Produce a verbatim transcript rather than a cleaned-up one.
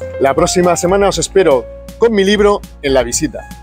La próxima semana os espero con mi libro en la visita.